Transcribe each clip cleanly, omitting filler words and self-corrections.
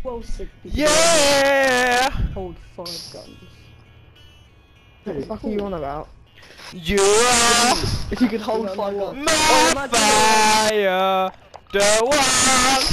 Well said. Yeah! Hold 5 guns. What the fuck are you on about? You are If you could hold 5 guns. my fire, the one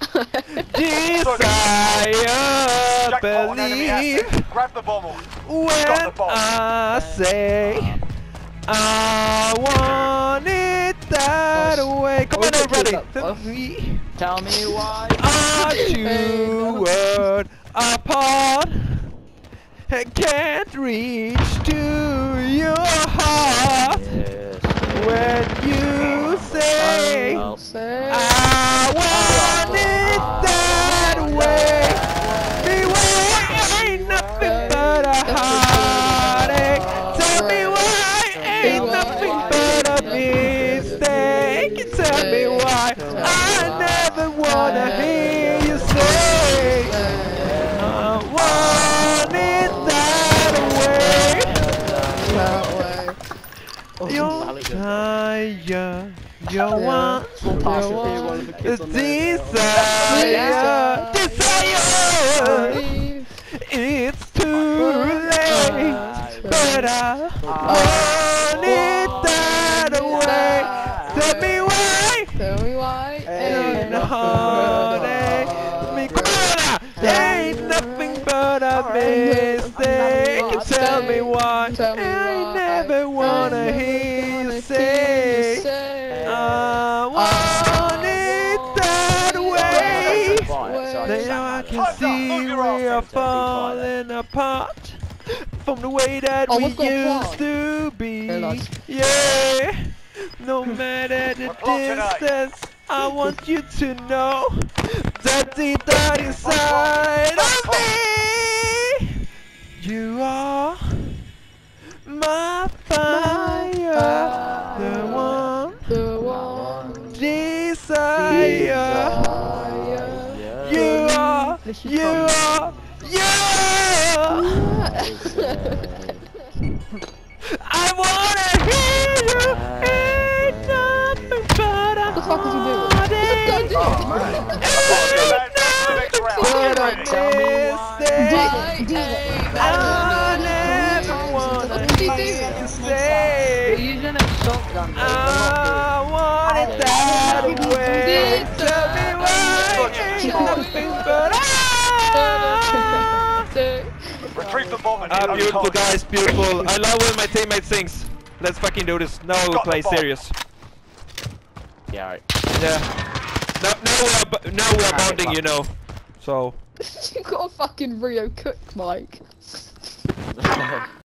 desire, believe Grab the bomb. when I say I want it that way. Come on, everybody. Tell me why. Are you word apart? I can't reach to your heart when you say I want it that way. Beware, ain't nothing but a heartache. Tell me why, ain't nothing but a mistake. Tell me why, I never wanna hear you say I want it that way. You're tired, you want desire. It's too late, but I want it that way. Tell me why, ain't a heartache. Come on, ain't nothing but a mistake. Tell me why, I never wanna hear you say I want it that way. Now I can see we are falling apart from the way that we used to be. Yeah, no matter the distance, I want you to know that deep down inside of me, you are my fire, the one desire. You are. I wanna hear you. Ain't nothing but a heartache. I never wanna hear you say I want it that way. Tell me why, ain't nothing but Retrieve the bomb and beautiful guys, beautiful. I love when my teammate sings. Let's fucking do this. Now we'll play serious. Yeah, alright. Yeah. Now we are bonding, you know. So. You got a fucking Rio Cook, Mike.